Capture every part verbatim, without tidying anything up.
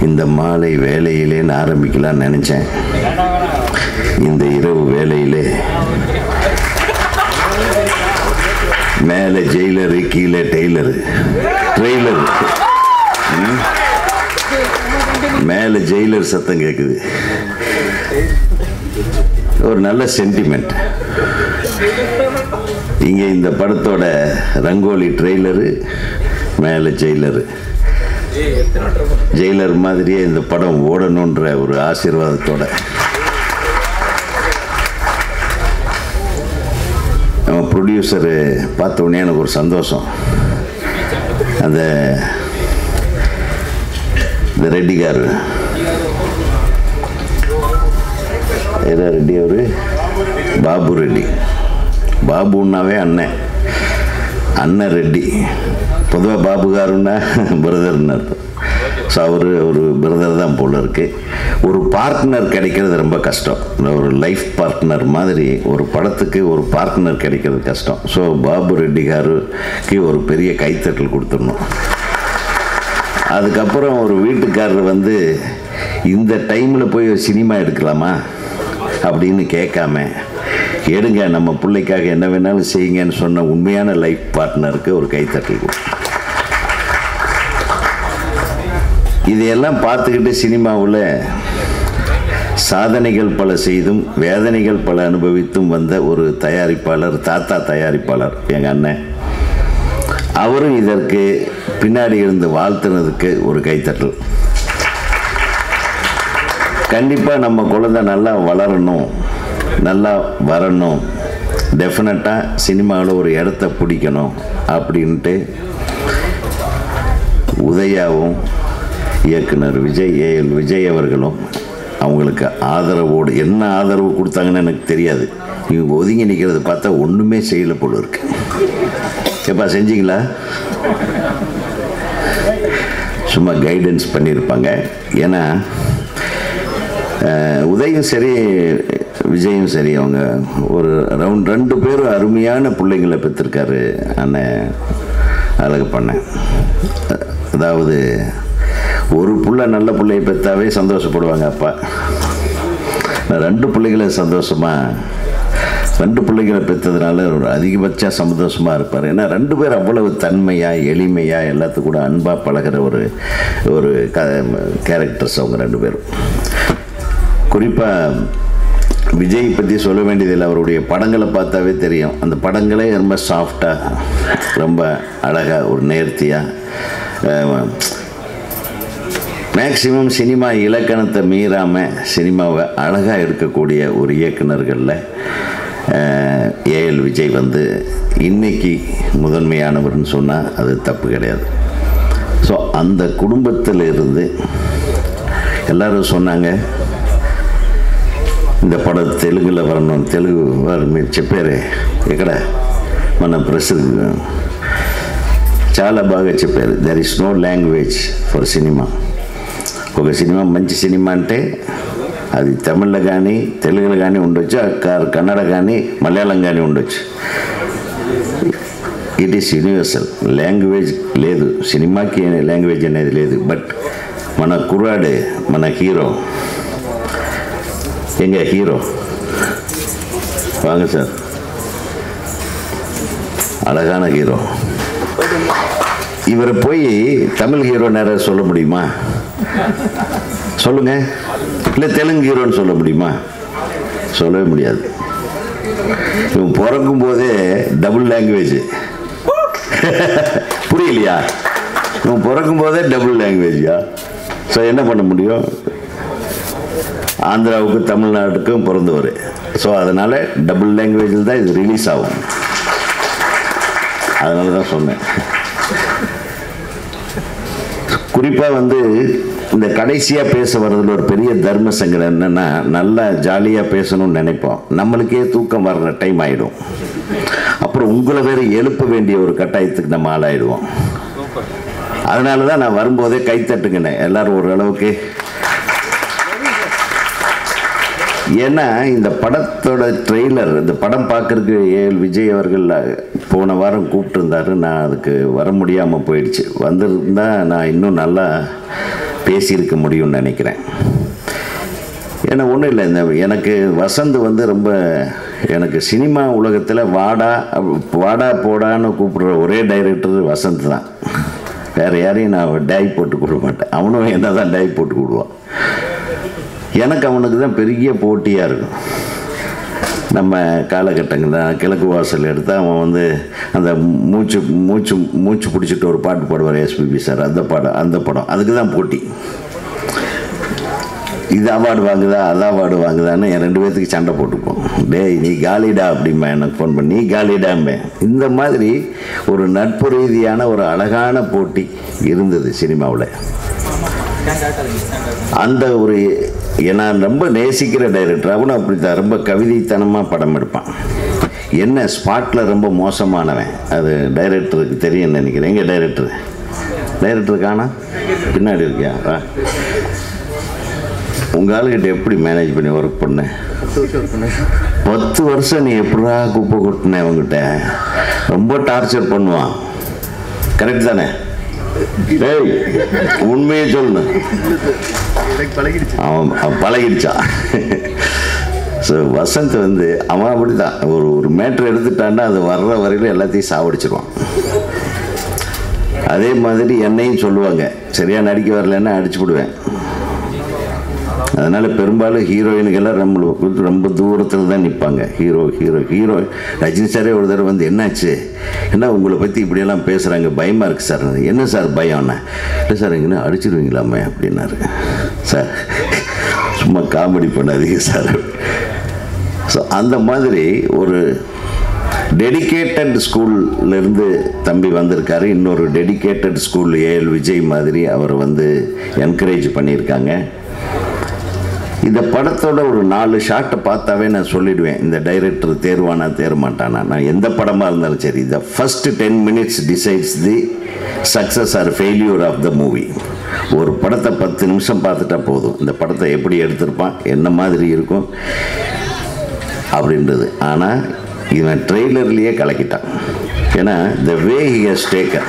இந்த மாலை வேலையிலே நான் ஆரம்பிக்கலான்னு நினச்சேன். இந்த இரவு வேலையிலே மேலே ஜெயிலரு கீழே டெய்லரு ட்ரெய்லரு. மேலே ஜெயிலர் சத்தம் கேட்குது. ஒரு நல்ல சென்டிமெண்ட். இங்கே இந்த படத்தோட ரங்கோலி ட்ரெய்லரு, மேலே ஜெயிலரு. ஜெயிலர் மாதிரியே இந்த படம் ஓடணுன்ற ஒரு ஆசீர்வாதத்தோட நம்ம ப்ரொடியூசரு பார்த்த உடனே எனக்கு ஒரு சந்தோஷம். அந்த இந்த ரெட்டிக்கார் ஏதோ ரெட்டி, அவர் பாபு ரெட்டி. பாபுன்னாவே அண்ணன், அண்ணன் ரெட்டி. பொதுவாக பாபுகாருன்னா பிரதர்னு அர்த்தம். ஸோ அவர் ஒரு பிரதர் தான் போல இருக்கு. ஒரு பார்ட்னர் கிடைக்கிறது ரொம்ப கஷ்டம். ஒரு லைஃப் பார்ட்னர் மாதிரி ஒரு படத்துக்கு ஒரு பார்ட்னர் கிடைக்கிறது கஷ்டம். ஸோ பாபு ரெட்டிகாருக்கு ஒரு பெரிய கைத்தட்டல் கொடுத்துடணும். அதுக்கப்புறம் ஒரு வீட்டுக்காரர் வந்து இந்த டைமில் போய் ஒரு சினிமா எடுக்கலாமா அப்படின்னு கேட்காம, எடுங்க நம்ம பிள்ளைக்காக என்ன வேணாலும் செய்யுங்கன்னு சொன்ன உண்மையான லைஃப் பார்ட்னருக்கு ஒரு கைத்தட்டல் கொடுக்கும். இதையெல்லாம் பார்த்துக்கிட்டு சினிமாவில் சாதனைகள் பல செய்தும் வேதனைகள் பல அனுபவித்தும் வந்த ஒரு தயாரிப்பாளர், தாத்தா தயாரிப்பாளர் எங்கள் அண்ணன். அவரும் இதற்கு பின்னாடி இருந்து வாழ்த்துனதுக்கு ஒரு கைத்தட்டல். கண்டிப்பாக நம்ம குழந்தை நல்லா வளரணும், நல்லா வரணும், டெஃபினட்டாக சினிமாவில் ஒரு இடத்த பிடிக்கணும் அப்படின்ட்டு உதயாவும் இயக்குனர் விஜய் ஏஎல் விஜய் அவர்களும் அவங்களுக்கு ஆதரவோடு என்ன ஆதரவு கொடுத்தாங்கன்னு எனக்கு தெரியாது. இவங்க ஒதுங்கி நிற்கிறத பார்த்தா ஒன்றுமே செய்யலை போல இருக்கு. எப்பா செஞ்சீங்களா? சும்மா கைடன்ஸ் பண்ணியிருப்பாங்க. ஏன்னா உதயும் சரி விஜயும் சரி, அவங்க ஒரு ரவுண்ட் ரெண்டு பேரும் அருமையான பிள்ளைங்களை பெற்றிருக்காரு அண்ணன் அழகு பண்ண. அதாவது ஒரு பிள்ளை நல்ல பிள்ளையை பெற்றாவே சந்தோஷப்படுவாங்க அப்பா. ரெண்டு பிள்ளைகளை சந்தோஷமாக ரெண்டு பிள்ளைகளை பெற்றதுனால ஒரு அதிகபட்ச சந்தோஷமாக இருப்பார். ஏன்னா ரெண்டு பேர் அவ்வளவு தன்மையாக எளிமையாக எல்லாத்துக்கும் கூட அன்பாக பழகிற ஒரு ஒரு க கேரக்டர்ஸ் அவங்க ரெண்டு பேரும். குறிப்பாக விஜய் பற்றி சொல்ல வேண்டியதில்லை. அவருடைய படங்களை பார்த்தாவே தெரியும். அந்த படங்களே ரொம்ப சாஃப்டாக, ரொம்ப அழகாக, ஒரு நேர்த்தியாக, மேக்சிமம் சினிமா இலக்கணத்தை மீறாமல் சினிமாவை அழகாக எடுக்கக்கூடிய ஒரு இயக்குனர்களில் ஏஎல் விஜய் வந்து இன்னைக்கு முதன்மையானவர்னு சொன்னால் அது தப்பு கிடையாது. ஸோ அந்த குடும்பத்தில் இருந்து எல்லாரும் சொன்னாங்க இந்த படம் தெலுங்கில் வரணும், தெலுங்கு வரணும் చెప్పారే ఇక్కడ మన ప్రెస్ చాలా బాగా చెప్పారు. There is no language for cinema. ఒక సినిమా మంచి సినిమా అంటే అది తమిళ్లో కానీ తెలుగులో కానీ ఉండొచ్చు, కన్నడ కానీ మలయాళం కానీ ఉండొచ్చు. It is universal. లాంగ్వేజ్ లేదు సినిమాకి, లాంగ్వేజ్ అనేది లేదు. బట్ మన కుర్రాడే, మన హీరో, எங்க ஹீரோ வாங்க சார், அழகான ஹீரோ. இவரை போய் தமிழ் ஹீரோ நேரம் சொல்ல முடியுமா? சொல்லுங்க. இல்லை தெலுங்கு ஹீரோன்னு சொல்ல முடியுமா? சொல்லவே முடியாது. இவன் பிறக்கும் போதே டபுள் லாங்குவேஜ். புரியலையா? இவன் பிறக்கும் போதே டபுள் லாங்குவேஜா? ஸோ என்ன பண்ண முடியும்? ஆந்திராவுக்கும் தமிழ்நாட்டுக்கும் பிறந்தவர். ஸோ அதனால் டபுள் லாங்குவேஜில் தான் இது ரிலீஸ் ஆகும். அதனால தான் சொன்னேன். குறிப்பாக வந்து இந்த கடைசியாக பேச வர்றதுல ஒரு பெரிய தர்ம சங்கடம் என்னென்னா, நல்லா ஜாலியாக பேசணும்னு நினைப்போம், நம்மளுக்கே தூக்கம் வர்ற டைம் ஆகிடும். அப்புறம் உங்களை வேறு எழுப்ப வேண்டிய ஒரு கட்டாயத்துக்கு நம்ம ஆளாயிடுவோம். அதனால தான் நான் வரும்போதே கைத்தட்டுங்கினேன் எல்லோரும் ஓரளவுக்கு. ஏன்னா இந்த படத்தோட ட்ரெய்லர், இந்த படம் பார்க்குறதுக்கு ஏஎல் விஜய் அவர்கள் போன வாரம் கூப்பிட்டுருந்தாரு. நான் அதுக்கு வர முடியாமல் போயிடுச்சு. வந்திருந்தால் நான் இன்னும் நல்லா பேசியிருக்க முடியும்னு நினைக்கிறேன். ஏன்னா ஒன்றும் இல்லை, இந்த எனக்கு வசந்த் வந்து ரொம்ப எனக்கு சினிமா உலகத்தில் வாடா வாடா போடான்னு கூப்பிடுற ஒரே டைரக்டர் வசந்த் தான். வேறு யாரையும் நான் டை போட்டு கொடுக்க மாட்டேன், அவனும் என்ன தான் டை போட்டு கொடுவான். எனக்கு அவனுக்கு தான் பெரிய போட்டியாக இருக்கும். நம்ம காலகட்டங்கள் தான் கிழக்கு வாசல் எடுத்தால் அவன் வந்து அந்த மூச்சு மூச்சு மூச்சு பிடிச்சிட்டு ஒரு பாட்டு பாடுவார் எஸ்பிபி சார், அந்த பாடம் அந்த படம் அதுக்கு தான் போட்டி. இது அவார்டு வாங்குதா அது அவார்டு வாங்குதான்னு என் ரெண்டு பேர்த்துக்கு சண்டை போட்டுப்போம். டேய் நீ காலிடா அப்படிம்பா, எனக்கு ஃபோன் பண்ணி நீ காலிடாம்பேன். இந்த மாதிரி ஒரு நட்பு ரீதியான ஒரு அழகான போட்டி இருந்தது சினிமாவில். அந்த ஒரு நான் ரொம்ப நேசிக்கிற டைரக்டர் அவனும் அப்படி தான், ரொம்ப கவிதைத்தனமாக படம் எடுப்பான். என்ன ஸ்பாட்டில் ரொம்ப மோசமானவன் அது டைரக்டருக்கு தெரியும்னு நினைக்கிறேன். எங்கள் டைரக்டர் டைரக்டர் காணா பின்னாடி இருக்கியா? உங்கள் ஆளுகிட்ட எப்படி மேனேஜ் பண்ணி ஒர்க் பண்ண? பத்து வருஷம் நீ எப்படா குப்பை கொட்டின அவங்ககிட்ட? ரொம்ப டார்ச்சர் பண்ணுவான். கரெக்ட் தானே? டேய் உண்மையே சொல்லணும், அவன் பழகிடுச்சா? ஸோ வசந்த் வந்து அவன் அப்படி தான், ஒரு ஒரு மேட்ரு எடுத்துட்டான்னா அது வர்ற வரையிலும் எல்லாத்தையும் சாவடிச்சிருவான். அதே மாதிரி என்னையும் சொல்லுவாங்க, சரியாக நடிக்க வரலன்னா அடிச்சு விடுவேன். அதனால் பெரும்பாலும் ஹீரோயினுக்கெல்லாம் நம்மளுக்கு ரொம்ப தூரத்தில் தான் நிற்பாங்க. ஹீரோ ஹீரோ ஹீரோ ரஜினி சாரே ஒரு தடவை வந்து என்னாச்சு, என்ன உங்களை பற்றி இப்படியெல்லாம் பேசுகிறாங்க, பயமாக இருக்குது சார். என்ன சார் பயம்னா, இல்லை சார் எங்கன்னா அடிச்சிருவீங்களாமே அப்படின்னாரு. சார் சும்மா காமெடி பண்ணாதீங்க சார். ஸோ அந்த மாதிரி ஒரு டெடிக்கேட்டட் ஸ்கூல்லேருந்து தம்பி வந்திருக்காரு. இன்னொரு டெடிக்கேட்டட் ஸ்கூல் ஏஎல் விஜய் மாதிரி அவர் வந்து என்கரேஜ் பண்ணியிருக்காங்க. இந்த படத்தோட ஒரு நாலு ஷாட்டை பார்த்தாவே நான் சொல்லிடுவேன், இந்த டைரக்டர் தேர்வானா தேர மாட்டானா. நான் எந்த படமாக இருந்தாலும் சரி, the first ten minutes decides the success or failure of the movie. ஒரு படத்தை பத்து நிமிஷம் பார்த்துட்டா போதும், இந்த படத்தை எப்படி எடுத்திருப்பான், என்ன மாதிரி இருக்கும் அப்படின்றது. ஆனால் இவன் ட்ரெய்லர்லேயே கலக்கிட்டான். ஏன்னா the way he has taken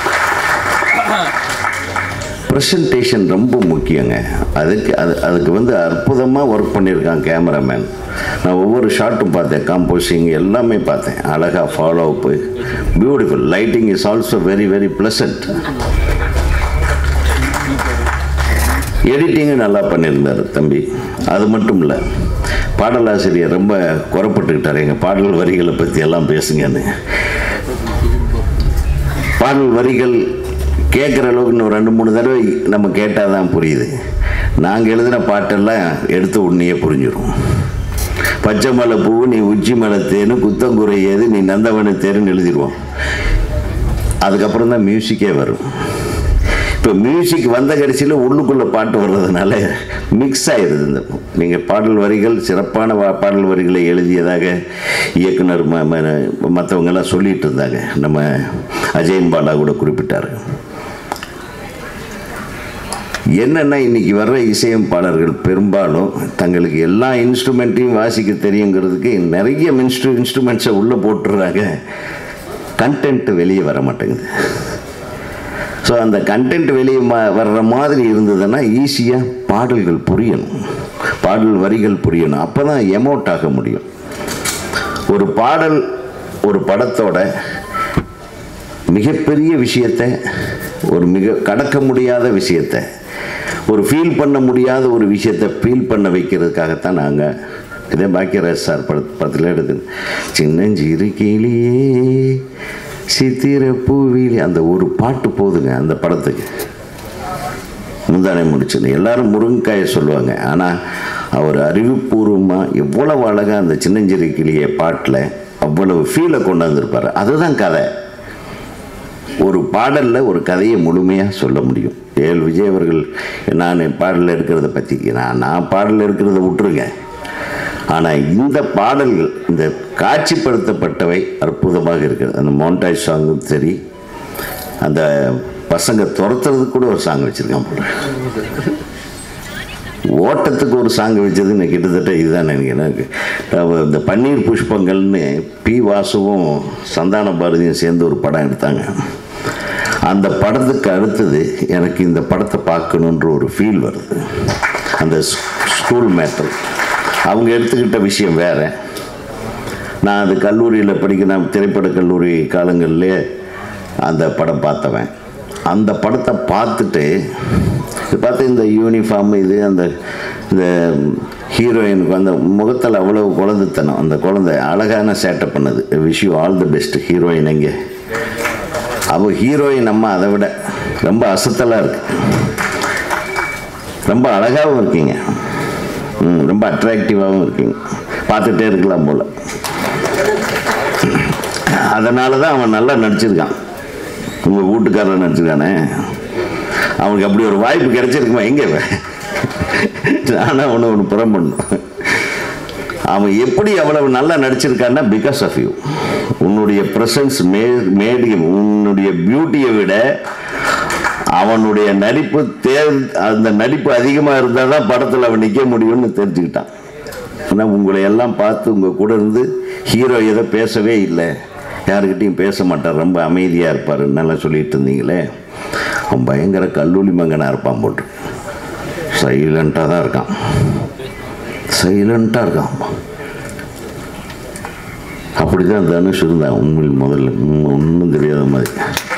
presentation ரொம்ப முக்கியங்க. அதுக்கு அது அதுக்கு வந்து அற்புதமாக ஒர்க் பண்ணியிருக்கான் கேமராமேன். நான் ஒவ்வொரு ஷாட்டும் பார்த்தேன், காம்போசிங் எல்லாமே பார்த்தேன், அழகாக follow up, beautiful. Lighting is also very very pleasant. எடிட்டிங்கும் நல்லா பண்ணியிருந்தார் தம்பி. அது மட்டும் இல்லை, பாடலாசிரியர் ரொம்ப குறைப்பட்டுக்கிட்டார், எங்கள் பாடல் வரிகளை பற்றி எல்லாம் பேசுங்கன்னு. பாடல் வரிகள் கேட்குற அளவுக்கு இன்னும் ரெண்டு மூணு தடவை நம்ம கேட்டால் தான் புரியுது. நாங்கள் எழுதின பாட்டெல்லாம் எடுத்து உடனே புரிஞ்சிடும். பச்சை மலை பூ நீ உச்சி மலை தேனு குத்தங்குறை ஏது நீ நந்தவன தேருன்னு எழுதிடுவோம். அதுக்கப்புறம் தான் மியூசிக்கே வரும். இப்போ மியூசிக் வந்த கடைசியில் உள்ளுக்குள்ளே பாட்டு வர்றதுனால மிக்ஸ் ஆகிடுது. இந்த நீங்கள் பாடல் வரிகள் சிறப்பான பாடல் வரிகளை எழுதியதாக இயக்குனர் ம மற்றவங்கெல்லாம் சொல்லிகிட்டு இருந்தாங்க. நம்ம அஜயன் பாலா கூட குறிப்பிட்டார். என்னென்னா இன்றைக்கி வர்ற இசையமைப்பாளர்கள் பெரும்பாலும் தங்களுக்கு எல்லா இன்ஸ்ட்ருமெண்ட்டையும் வாசிக்க தெரியுங்கிறதுக்கு நிறைய இன்ஸ்ட்ரு இன்ஸ்ட்ருமெண்ட்ஸை உள்ளே போட்டுடுறாங்க. கண்டென்ட் வெளியே வர மாட்டேங்குது. ஸோ அந்த கண்டென்ட் வெளியே மா வர்ற மாதிரி இருந்ததுன்னா ஈஸியாக பாடல்கள் புரியணும், பாடல் வரிகள் புரியணும். அப்போ தான் எமோட் ஆக முடியும். ஒரு பாடல் ஒரு படத்தோட மிகப்பெரிய விஷயத்தை, ஒரு மிக கடக்க முடியாத விஷயத்தை, ஒரு ஃபீல் பண்ண முடியாத ஒரு விஷயத்தை ஃபீல் பண்ண வைக்கிறதுக்காகத்தான் நாங்கள் இதே பாக்கியராஜ் சார் பட படத்தில் எடுத்து சின்னஞ்சிறு கிளியே சித்திர பூவிலே அந்த ஒரு பாட்டு போதுங்க அந்த படத்துக்கு. முந்தானை முடிச்சுன்னு எல்லாரும் முருங்கைக்காயை சொல்லுவாங்க. ஆனால் அவர் அறிவுபூர்வமாக எவ்வளவு அழகாக அந்த சின்னஞ்சிறு கிளிய பாட்டில் அவ்வளவு ஃபீலை கொண்டாந்துருப்பார். அதுதான் கதை. ஒரு பாடலில் ஒரு கதையை முழுமையாக சொல்ல முடியும். ஏஎல் விஜய் அவர்கள் நான் பாடலில் இருக்கிறத பற்றி நான் நான் பாடலில் இருக்கிறத விட்டுருங்க. ஆனால் இந்த பாடல்கள் இந்த காட்சிப்படுத்தப்பட்டவை அற்புதமாக இருக்கிறது. அந்த மோண்டாஜ் சாங்கும் சரி, அந்த பசங்க துரத்துறதுக்கு கூட ஒரு சாங் வச்சுருக்கான் போல, ஓட்டத்துக்கு ஒரு சாங் வச்சது கிட்டத்தட்ட இதுதான் எனக்கு. இந்த பன்னீர் புஷ்பங்கள்னு பி வாசுவும் சந்தான பாரதியும் சேர்ந்து ஒரு படம் எடுத்தாங்க. அந்த படத்துக்கு அடுத்தது எனக்கு இந்த படத்தை பார்க்கணுன்ற ஒரு ஃபீல் வருது. அந்த ஸ்கூல் மேட்டர் அவங்க எடுத்துக்கிட்ட விஷயம் வேறு. நான் அது கல்லூரியில் படிக்க நான் திரைப்பட கல்லூரி காலங்களிலே அந்த படம் பார்த்தவன். அந்த படத்தை பார்த்துட்டு பார்த்து இந்த யூனிஃபார்ம் இது அந்த இந்த ஹீரோயினுக்கு அந்த முகத்தில் அவ்வளோ குழந்தைத்தனம், அந்த குழந்தை அழகான சேட்டை பண்ணுது. Wish you all the best heroine. எங்கே அவள் ஹீரோயின் அம்மா அதை விட ரொம்ப அசத்தலாக இருக்கு, ரொம்ப அழகாகவும் இருக்கீங்க, ரொம்ப அட்ராக்டிவாகவும் இருக்கீங்க, பார்த்துட்டே இருக்கலாம் போல். அதனால தான் அவன் நல்லா நடிச்சிருக்கான். உங்கள் வீட்டுக்காரர் நடிச்சிருக்கானே, அவனுக்கு அப்படி ஒரு வாய்ப்பு கிடைச்சிருக்குமா? எங்கே நானும் அவனை ஒன்று புறம் பண்ணும். அவன் எப்படி அவ்வளவு நல்லா நடிச்சிருக்கான்னா பிகாஸ் ஆஃப் யூ. உன்னுடைய ப்ரெசன்ஸ் மே மேடி உன்னுடைய பியூட்டியை விட அவனுடைய நடிப்பு தே அந்த நடிப்பு அதிகமாக இருந்தால் தான் படத்தில் அவன் நிற்க முடியும்னு தெரிஞ்சுக்கிட்டான். ஆனால் உங்களை எல்லாம் பார்த்து உங்கள் கூட இருந்து ஹீரோ எதை பேசவே இல்லை, யாருக்கிட்டையும் பேச மாட்டார், ரொம்ப அமைதியாக இருப்பார் நல்லா சொல்லிட்டு இருந்தீங்களே. அவன் பயங்கர கல்லூரி மங்கனாக இருப்பான் போட்டு, சைலண்ட்டாக தான் இருக்கான், சைலண்ட்டாக இருக்கான். அப்படி தான் தனுஷ் இருந்தான் உண்மையில். முதல்ல ஒன்றும் தெரியாத மாதிரி.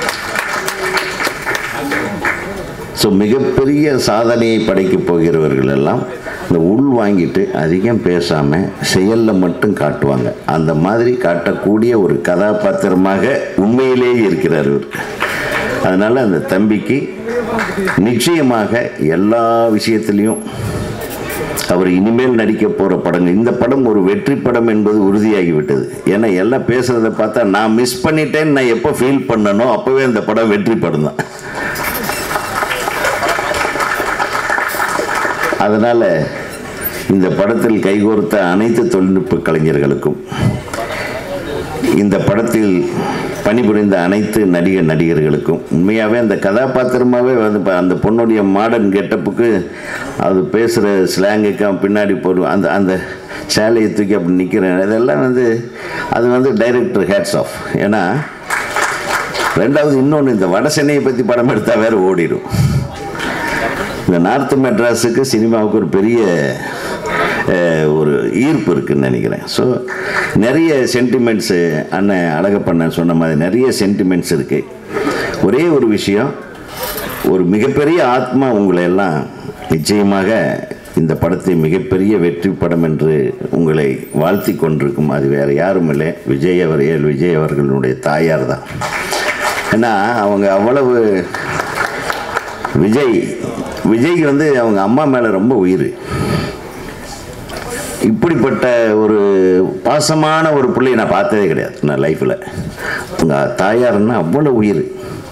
ஸோ மிகப்பெரிய சாதனையை படைக்கப் போகிறவர்கள் எல்லாம் இந்த உள் வாங்கிட்டு அதிகம் பேசாமல் செயலில் மட்டும் காட்டுவாங்க. அந்த மாதிரி காட்டக்கூடிய ஒரு கதாபாத்திரமாக உண்மையிலேயே இருக்கிறார் இவர். அதனால் அந்த தம்பிக்கு நிச்சயமாக எல்லா விஷயத்திலையும் அவர் இனிமேல் நடிக்க போகிற படங்கள், இந்த படம் ஒரு வெற்றி படம் என்பது உறுதியாகிவிட்டது. ஏன்னா எல்லாம் பேசுகிறத பார்த்தா நான் மிஸ் பண்ணிட்டேன்னு நான் எப்போ ஃபீல் பண்ணனோ அப்போவே அந்த படம் வெற்றி படம் தான். அதனால் இந்த படத்தில் கைகோர்த்த அனைத்து தொழில்நுட்ப கலைஞர்களுக்கும், இந்த படத்தில் பணிபுரிந்த அனைத்து நடிகர் நடிகர்களுக்கும், உண்மையாகவே அந்த கதாபாத்திரமாகவே வந்து அந்த பொண்ணுடைய மாடர்ன் கெட்டப்புக்கு அது பேசுகிற ஸ்லாங்குக்கு பின்னாடி போடுவோம் அந்த அந்த சேலையை தூக்கி அப்படி நிற்கிறேன். இதெல்லாம் வந்து அது வந்து டைரக்டர் ஹேட்ஸ் ஆஃப். ஏன்னா ரெண்டாவது இன்னொன்று, இந்த வட சென்னையை பற்றி படம் எடுத்தால் வேறு ஓடிடும். இந்த நார்த் மெட்ராஸுக்கு சினிமாவுக்கு ஒரு பெரிய ஒரு ஈர்ப்பு இருக்குதுன்னு நினைக்கிறேன். ஸோ நிறைய சென்டிமெண்ட்ஸு அண்ணன் அழகப்பண்ணன் சொன்ன மாதிரி நிறைய சென்டிமெண்ட்ஸ் இருக்குது. ஒரே ஒரு விஷயம், ஒரு மிகப்பெரிய ஆத்மா உங்களை எல்லாம் நிச்சயமாக இந்த படத்தை மிகப்பெரிய வெற்றி படம் என்று உங்களை வாழ்த்தி கொண்டிருக்கும். அது வேறு யாரும் இல்லை, விஜய் அவர் ஏல் விஜய் அவர்களுடைய தாயார் தான். ஏன்னா அவங்க அவ்வளவு விஜய் விஜய்க்கு வந்து அவங்க அம்மா மேலே ரொம்ப உயிர். இப்படிப்பட்ட ஒரு பாசமான ஒரு பிள்ளையை நான் பார்த்ததே கிடையாது நான் லைஃப்பில். உங்கள் தாயார்னா அவ்வளோ உயிர்.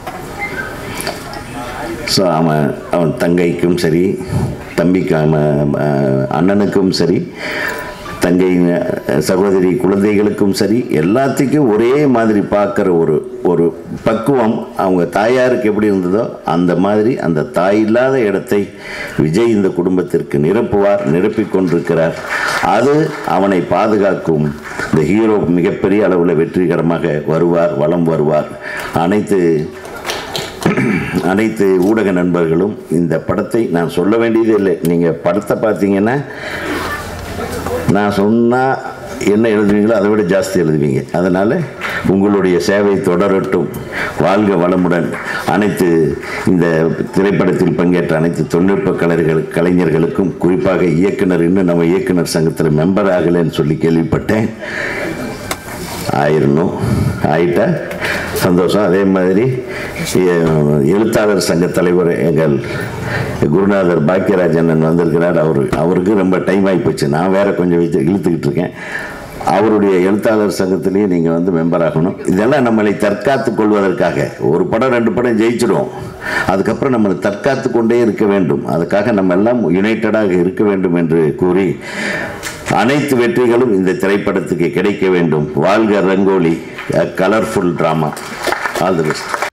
ஸோ அவன் அவன் தங்கைக்கும் சரி, தம்பிக்கு அண்ணனுக்கும் சரி, தங்கை சகோதரி குழந்தைகளுக்கும் சரி, எல்லாத்துக்கும் ஒரே மாதிரி பார்க்குற ஒரு ஒரு பக்குவம் அவங்க தாயாருக்கு எப்படி இருந்ததோ அந்த மாதிரி அந்த தாய் இல்லாத இடத்தை விஜய் இந்த குடும்பத்திற்கு நிரப்புவார், நிரப்பிக் கொண்டிருக்கிறார். அது அவனை பாதுகாக்கும். இந்த ஹீரோ மிகப்பெரிய அளவில் வெற்றிகரமாக வருவார், வலம் வருவார். அனைத்து அனைத்து ஊடக நண்பர்களும் இந்த படத்தை நான் சொல்ல வேண்டியதே இல்லை. நீங்கள் படத்தை பார்த்தீங்கன்னா நான் சொன்னால் என்ன எழுதுவீங்களோ அதை விட ஜாஸ்தி எழுதுவீங்க. அதனால் உங்களுடைய சேவை தொடரட்டும். வாழ்க வளமுடன். அனைத்து இந்த திரைப்படத்தில் பங்கேற்ற அனைத்து தொழில்நுட்ப கலைஞர்கள் கலைஞர்களுக்கும், குறிப்பாக இயக்குனர், இன்னும் நம்ம இயக்குனர் சங்கத்தில் மெம்பர் ஆகலைன்னு சொல்லி கேள்விப்பட்டேன். ஆயிரணும் ஆயிட்டா சந்தோஷம். அதே மாதிரி எழுத்தாளர் சங்க தலைவர் எங்கள் குருநாதர் பாக்கியராஜன் வந்திருக்கிறார். அவர் அவருக்கு ரொம்ப டைம் ஆகிப்போச்சு, நான் வேற கொஞ்சம் வச்சு இழுத்துக்கிட்டு இருக்கேன். அவருடைய எழுத்தாளர் சங்கத்திலேயே நீங்கள் வந்து மெம்பர் ஆகணும். இதெல்லாம் நம்மளை தற்காத்து கொள்வதற்காக. ஒரு படம் ரெண்டு படம் ஜெயிச்சிடும், அதுக்கப்புறம் நம்மளை தற்காத்து கொண்டே இருக்க வேண்டும். அதுக்காக நம்ம எல்லாம் யுனைட்டடாக இருக்க வேண்டும் என்று கூறி, அனைத்து வெற்றிகளும் இந்த திரைப்படத்துக்கு கிடைக்க வேண்டும். வாழ்க Rangoli, colourful drama. All the best.